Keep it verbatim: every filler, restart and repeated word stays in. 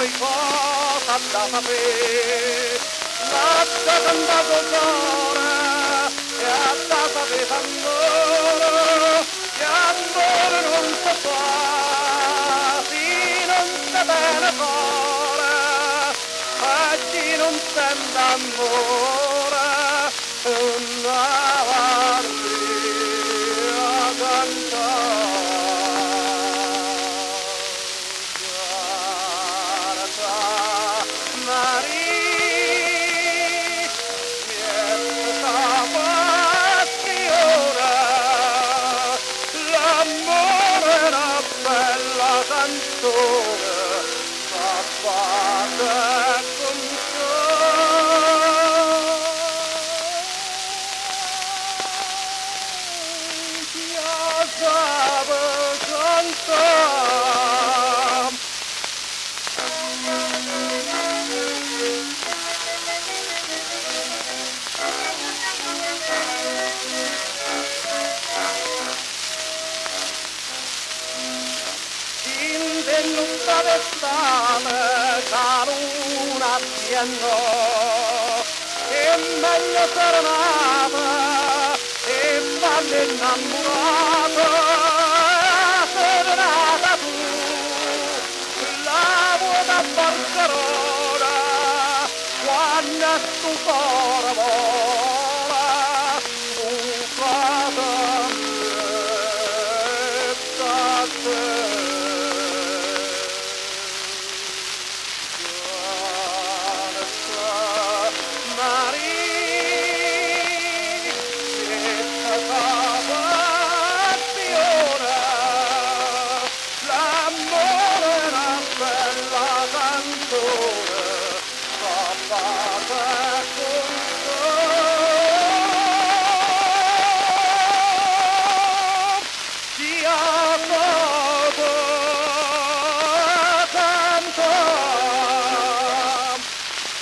poi cosa da sapere, l'ha cantato cuore e ha da sapere ancora, che ancora non si fa, sì non si bene cuore, a chi non sente amore, non avanti a cantare. Tutta d'estate caruna pieno e meglio serenata e fanno innamorata serenata tu la vuota Barcellona quando tu cuore vola tu casa mia te. Bye.